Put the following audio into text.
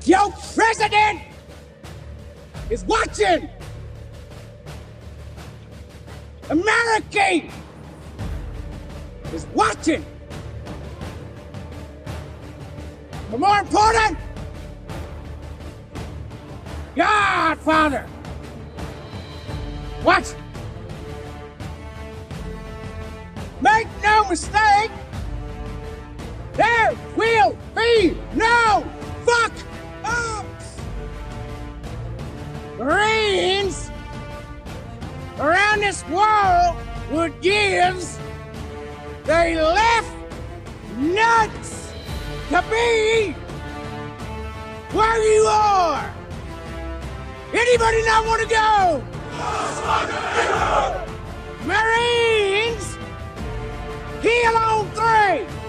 Your president is watching. America is watching. But more important, Godfather, watch. Make no mistake, there will be no fuck-ups. Marines around this world would give they left nuts to be where you are. Anybody not want to go? Marines, kill on 3.